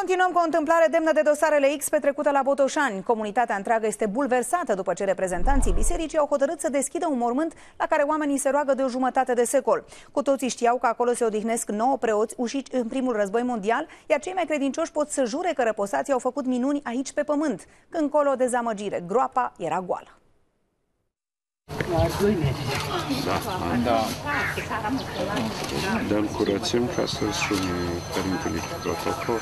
Continuăm cu o întâmplare demnă de dosarele X petrecută la Botoșani. Comunitatea întreagă este bulversată după ce reprezentanții bisericii au hotărât să deschidă un mormânt la care oamenii se roagă de o jumătate de secol. Cu toții știau că acolo se odihnesc 9 preoți ușiți în primul război mondial, iar cei mai credincioși pot să jure că răposații au făcut minuni aici pe pământ. Când colo o dezamăgire, groapa era goală. Da. Dar încurățim ca să sune părintele protocol.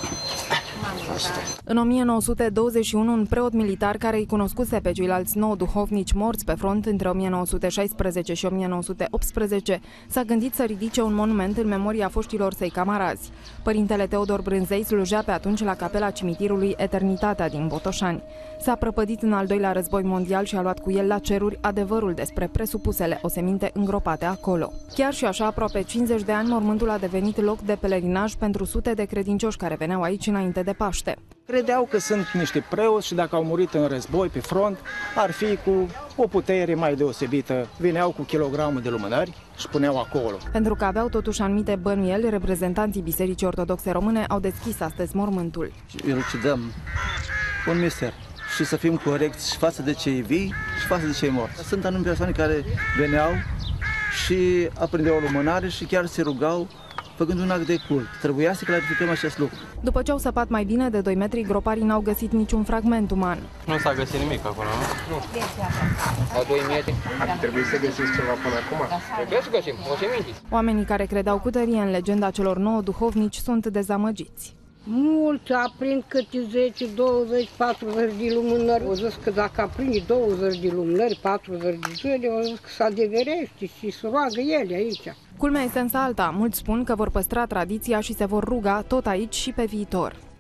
În 1921, un preot militar care îi cunoscuse pe ceilalți 9 duhovnici morți pe front între 1916 și 1918 s-a gândit să ridice un monument în memoria foștilor săi camarazi. Părintele Teodor Brânzei slujea pe atunci la capela cimitirului Eternitatea din Botoșani. S-a prăpădit în al doilea război mondial și a luat cu el la ceruri adevărul despre presupusele oseminte îngropate acolo. Chiar și așa, aproape 50 de ani, mormântul a devenit loc de pelerinaj pentru sute de credincioși care veneau aici înainte de Paște. Credeau că sunt niște preoți și dacă au murit în război pe front, ar fi cu o putere mai deosebită. Veneau cu kilogramul de lumânări și puneau acolo. Pentru că aveau totuși anumite bănuieli, reprezentanții Bisericii Ortodoxe Române au deschis astăzi mormântul. Elucidăm un mister și să fim corecți față de cei vii și față de cei morți. Sunt anumite persoane care veneau și aprindeau o lumânare și chiar se rugau făcând un act de cult. Trebuia să clarificăm acest lucru. După ce au săpat mai bine de 2 metri, groparii n-au găsit niciun fragment uman. Nu s-a găsit nimic acolo, nu? La 2 metri. Ar trebui să găsiți ceva până acum. Trebuie să găsim, o să mintiți. Oamenii care credeau cu tărie în legenda celor 9 duhovnici sunt dezamăgiți. Mulți aprind câte 10, 20, 40 de lumânări. Au zis că dacă aprinde 20 de lumânări, 40 de zile, au zis că se adeverește și se roagă ele aici. Culmea este însă alta. Mulți spun că vor păstra tradiția și se vor ruga tot aici și pe viitor.